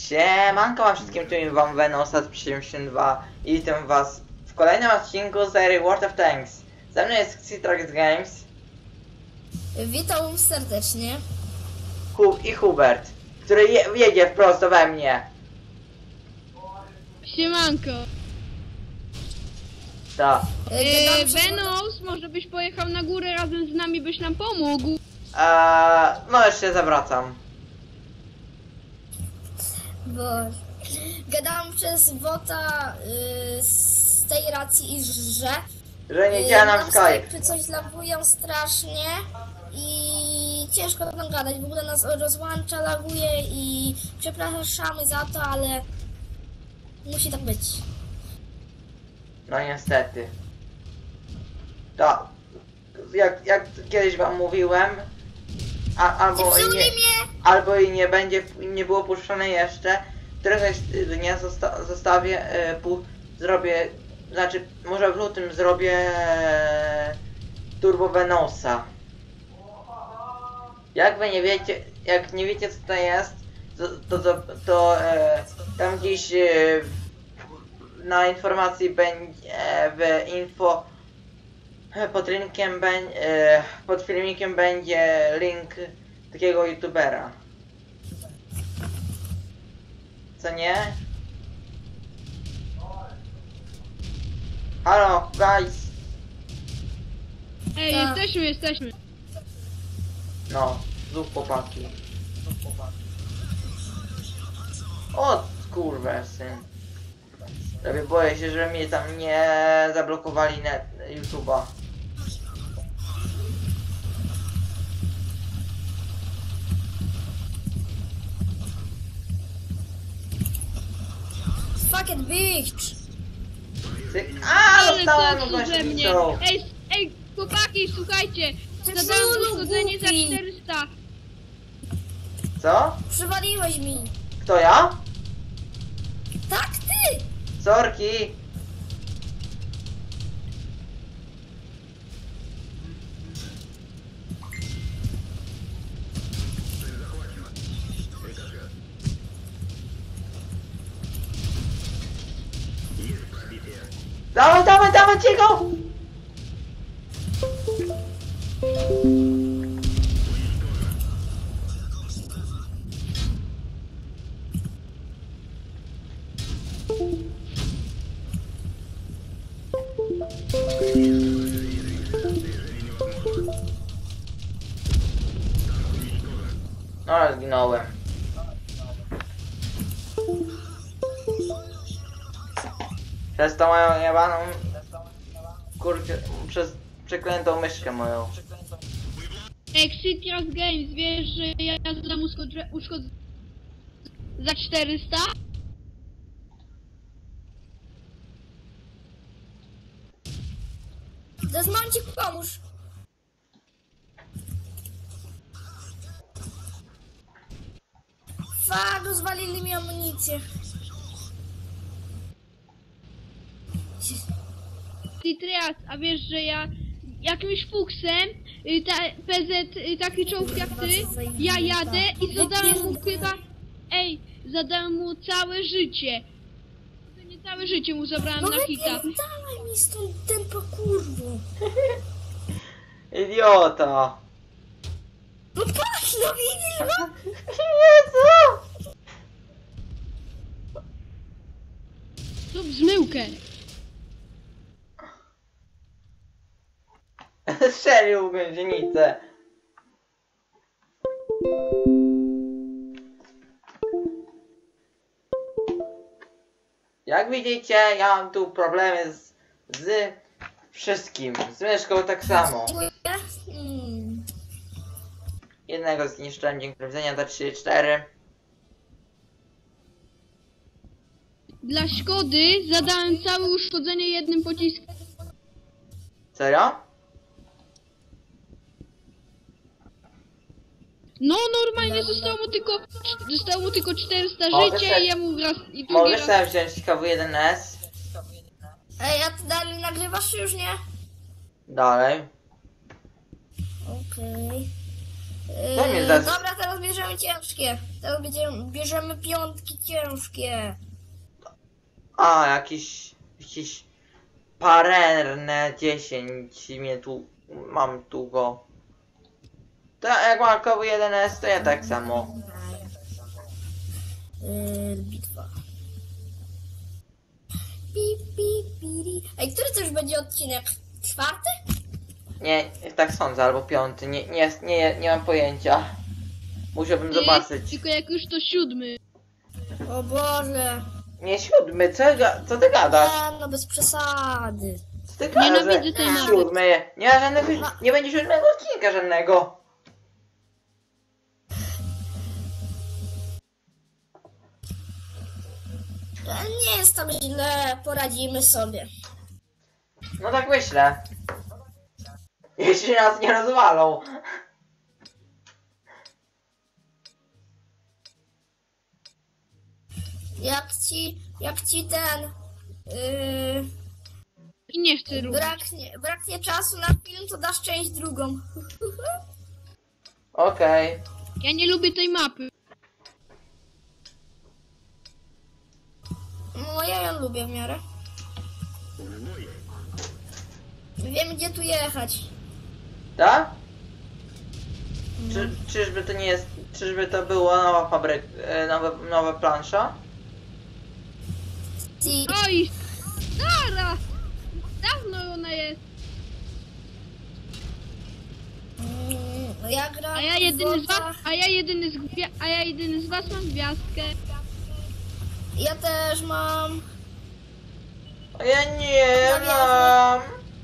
Siemanko wszystkim, tu wam Venosat 72 i witam was w kolejnym odcinku serii World of Tanks. Ze mną jest Citrax Games. Witam serdecznie. I Hubert, który jedzie wprost we mnie. Siemanko. Tak. Venos, może byś pojechał na górę razem z nami, byś nam pomógł. No jeszcze zawracam. Bo gadałam przez bota z tej racji, że nie działa nam Skype. Czy coś lagują strasznie i ciężko tam gadać. W ogóle nas rozłącza, laguje i przepraszamy za to, ale musi tak być. No niestety. Tak. Jak kiedyś wam mówiłem, albo i nie będzie, nie było puszczone jeszcze. Któregoś dnia zostawię, zrobię, znaczy może w lutym zrobię Turbo Venosa. Jak wy nie wiecie, jak nie wiecie co to jest, to tam gdzieś na informacji będzie w info pod filmikiem będzie link takiego youtubera. Co nie? Halo, guys! Ej, Tak. jesteśmy. No, znów chłopaki. O, skurwesyn. Prawie boję się, że mnie tam nie zablokowali YouTube'a. Fuck it, bitch! Ale Dostałem co ze mnie? gościnicą. Ej, chłopaki, słuchajcie. Zadałem Zulu, uszkodzenie za głupi. 400. Co? Przywaliłeś mi! Kto ja? Tak, ty! Sorki! Dawaj, cicho! No, zginąłem. Przez tą moją jebaną... Kurczę, przez przeklętą myszkę moją. Ej, Citrax Games, wiesz, że ja zadam uszkodzenie za 400? Desmond, ci pomóż! Fuck, rozwalili mi amunicję. Citrax, a wiesz, że ja jakimś fuksem, PZ, taki czołg jak ty, ja jadę i zadałem mu chyba... Ej, zadałem mu całe życie. Nie całe życie mu zabrałem No na hita. wypierdalaj mi stąd tempo, kurwo! Idiota! No patrz, no widzisz go? Jezu! Zrób zmyłkę. Strzelił w gąsienicę. Jak widzicie, ja mam tu problemy z wszystkim. Z myszką tak samo. Jednego zniszczyłem dzięki sprawdzenia do 3-4. Dla Szkody zadałem całe uszkodzenie jednym pociskiem. Serio? No normalnie zostało mu tylko 400 Mogę życia sobie- i ja mu raz i drugi Mogę raz. sobie wziąć KW1S. Ej, a ty dalej nagrywasz czy już nie? Dalej. Okej. Daj mi dać. Dobra, teraz bierzemy ciężkie. Teraz bierzemy piątki ciężkie. A, jakieś parerne 10 mnie tu, mam tu go. To jak mam koło 1S, to ja tak samo. Bitwa. Ej, który to już będzie odcinek? 4? Nie, tak sądzę, albo 5, nie mam pojęcia. Musiałbym zobaczyć. Tylko jak już to 7. O Boże. Nie 7, co ty gadasz? No bez przesady. Co ty gadasz? Nienawidzę tej mapy. 7, nie będzie 7 odcinka żadnego. Nie jest tam źle, poradzimy sobie. No tak myślę. Jeśli nas nie rozwalą. Jak ci ten... I nie chcę robić. braknie czasu na film, to dasz część drugą. Okej. Ja nie lubię tej mapy. No ja ją lubię w miarę. Wiem gdzie tu jechać. Tak? Czyżby to nie jest... Czyżby to była nowa fabryka... nowa plansza? Oj! Stara! Dawno ona jest. Ja gram A ja jedyny z was mam gwiazdkę. Ja też mam. A ja nie mam.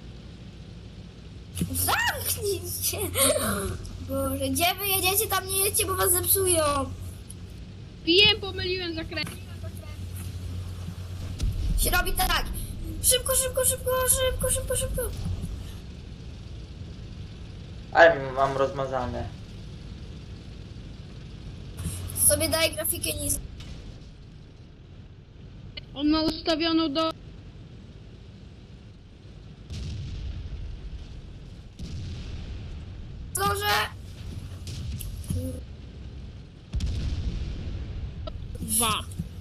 Zamknij się. Boże, gdzie wy jedziecie, tam nie jedźcie, bo was zepsują. Wiem, pomyliłem zakręt. Się robi tak. Szybko. Ale mam rozmazane. Sobie daj grafikę niż. On ma ustawioną do... Zdążę. Dwa.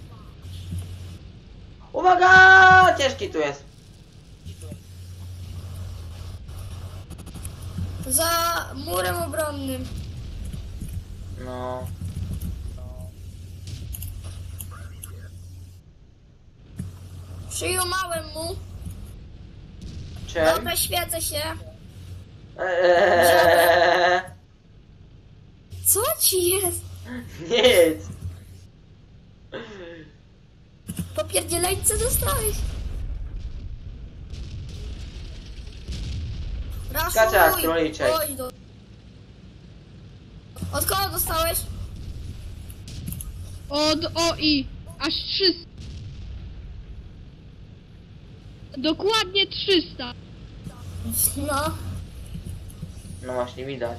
Uwaga! Ciężki tu jest. Za murem obronnym. No. Przyjumałem mu. Czym? Dobra, świecę się. Co ci jest? Nic. Popierdzielajce dostałeś. Skacze jak króliczek. Oj, Od kogo dostałeś? Od OI. Aż 300. Dokładnie 300. No. No właśnie widać.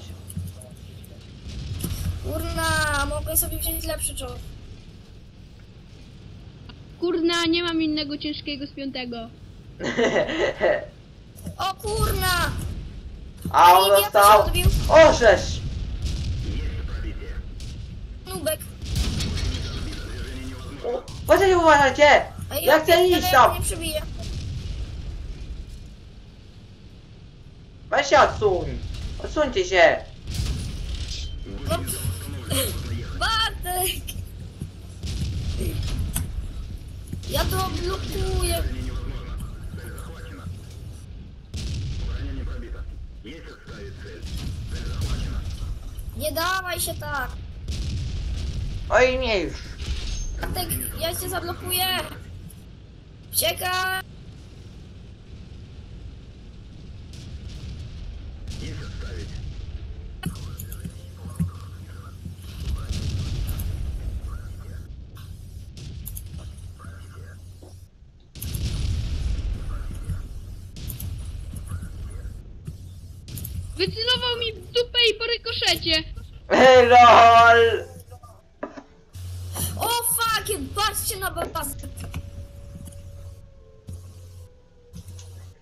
Kurna, mogę sobie wziąć lepszy czołg. Kurna, nie mam innego ciężkiego z 5. O kurna! A on Ej, ja dostał. to się odbił. Orzesz! Nubek. Poczekaj, uważajcie! Ej, Ja chcę iść tam! Nie przebiję. Weź się odsuń! Odsuńcie się! No, Bartek! Ja to blokuję. Nie dawaj się tak. Oj, nie już. Bartek, ja cię zablokuję. Czekaj. Wycelował mi w dupę i po rykoszecie. LOL! O fuck, patrzcie na bazę.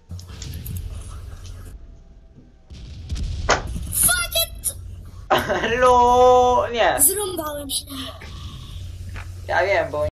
Fuck it! Hello! Nie, Zrąbałem się. ja wiem, bo